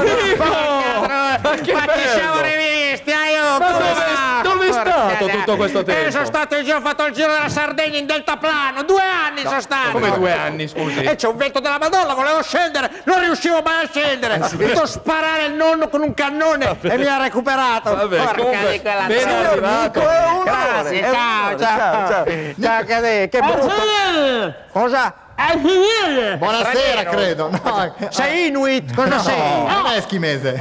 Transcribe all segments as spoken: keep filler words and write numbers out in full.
Ma che Ma ci siamo rivisti, ah, io! Ma dove, dove è stato tutto questo tempo? Eh, sono stato il giro, ho fatto il giro della Sardegna in deltaplano, due anni sono stato! Come due anni, scusi? E c'è un vento della Madonna, volevo scendere, non riuscivo mai a scendere! Ho dovuto sparare il nonno con un cannone e mi ha recuperato! Vabbè, Porca comunque, di quella ben troia. arrivato. Grazie, ciao, ciao! Ciao, che che brutto! Cosa? Buonasera, credo. No, Sei Inuit? Cosa sei? non è eschimese.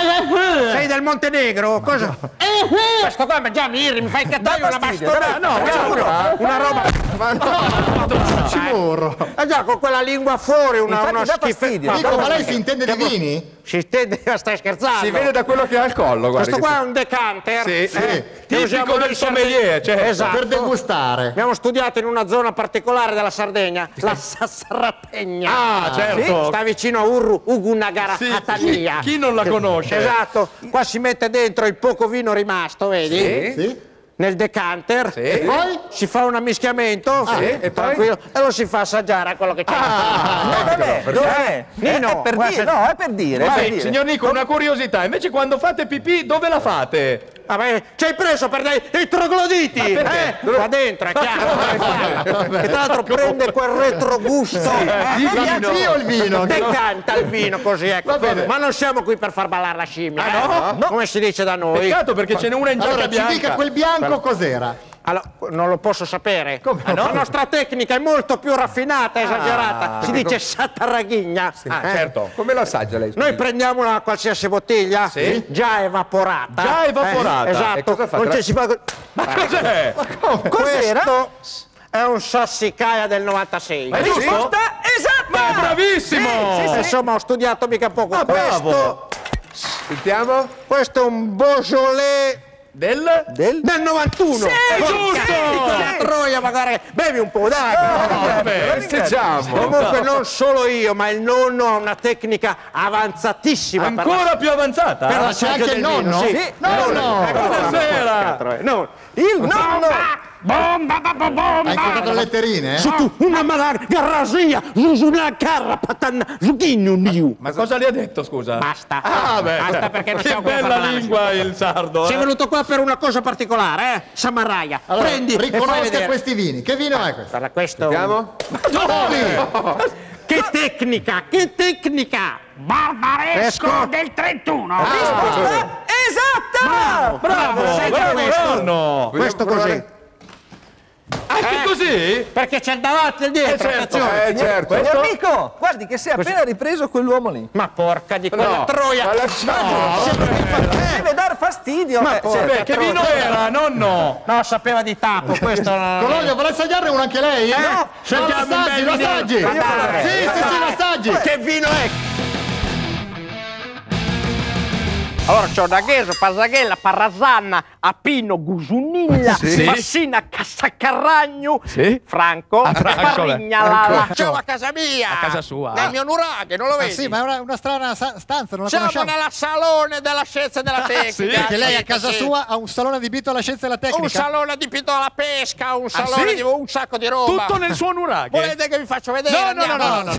Sei del Montenegro? Cosa? Questo qua già mi irri, mi fai cattare una bastonata! No, giuro, una roba... Ma no, ci morro. Eh già, con quella lingua fuori, una, una schifezza. Dico, ma lei si intende di vini? Si intende, stai scherzando? Si vede da quello che ha al collo, guarda. Questo qua è un decanter. Sì, sì. Eh, che usiamo Tipico noi del sardegni. sommelier, certo. Esatto. Per degustare. Abbiamo studiato in una zona particolare della Sardegna, la Sassarategna. Ah, certo. Sta vicino a Urru, Ugunagara, Sì, Catania. chi, chi non la conosce? Esatto. Qua si mette dentro il poco vino rimasto, vedi? Sì. Sì? Nel decanter, Sì. e poi si fa un ammischiamento, sì, e poi? tranquillo, e lo si fa assaggiare a quello che c'è. No, vabbè, dov'è? Nino, è, è per guarda- dire, no, è per dire. è per Vai, dire. signor Nico, una curiosità. Invece quando fate pipì, dove la fate? Vabbè, ci hai preso per dei, dei trogloditi! perché? Eh? Qua dentro, è chiaro, è chiaro. E tra l'altro prende quel retrogusto. Di vino o il vino? Decanta il vino così, ecco. Va bene. Ma non siamo qui per far ballare la scimmia, Ah, eh? no? Come si dice da noi. Peccato perché ce n'è una in giacca Allora, ci bianca. dica quel bianco cos'era? Allora, non lo posso sapere. Come no? La nostra tecnica è molto più raffinata, esagerata. Si dice sataraghigna. Ah, eh? certo. Come lo assaggia lei? Noi prendiamo una qualsiasi bottiglia, Sì. già evaporata. Già evaporata. Eh, esatto. E cosa fa? Non Tra- ci si fa... Ma cos'è? Cos'era? Questo è un sassicaia del novantasei. Ma è giusto? Risposta esatta! Ma bravissimo! Sì, sì, sì. Insomma, ho studiato mica poco. Ah, bravo. Questo, Sentiamo. questo è un Beaujolais Del? Del? del novantuno. Sì, giusto! La troia, magari. Bevi un po', dai. Vabbè, Festeggiamo. Comunque non solo io, ma il nonno ha una tecnica avanzatissima per la- ancora più avanzata? per Ma l'assaggio c'è anche del il vino. nonno? Sì. Nonno! Buonasera! No. Il nonno! Hai incontrato le letterine? Eh? Su una malar garrasia, su una carra patanna, zucchino niu. Ma cosa le ha detto, scusa? Basta. Ah, beh, Basta perché non che siamo qui a bella parlare. lingua il sardo, Sei eh? venuto qua per una cosa particolare, eh? Samarraia. Allora, Prendi e fai riconosca vedere. questi vini. Che vino è questo? Guarda, questo. Sentiamo. Che tecnica, che tecnica! Barbaresco del trentuno! Risposta esatta! Bravo, Senti bravo, questo. nonno! Questo così. Anche così? Perché c'è il davanti e il dietro, Eh, certo. attenzione. Eh, certo. Signor amico, guardi che si è appena ripreso quell'uomo lì. Ma porca di quella troia! Ma lasciamo. Deve dar fastidio. Ma eh, poi- se- Beh, che vino era, nonno? No, sapeva di tappo, questo no. Colonia, vuole assaggiarne uno anche lei? Eh? No, scegliamo lo assaggi, un lo bel vino. assaggi! Ma dai. Sì, sì, sì, lo assaggi! Che vino è? Allora c'ho Dagheso, Pasaghella, Parrasanna, Apino, Gusunilla, Sì. Massina, Cassaccarragno, Sì. Franco, Ah, Franco, Parignalala. C'ho a casa mia! A casa sua. Nel mio nuraghe, non lo vedi? Sì, ma è una, una strana sa- stanza, non la Siamo conosciamo. nella salone della scienza e della tecnica. sì? Perché lei a Sì, casa sì. sua ha un salone adibito alla scienza e alla tecnica. Un salone adibito alla pesca, un salone sì? di un sacco di roba. Tutto nel suo nuraghe? Volete che vi faccio vedere? No, no, no, Andiamo. no, no.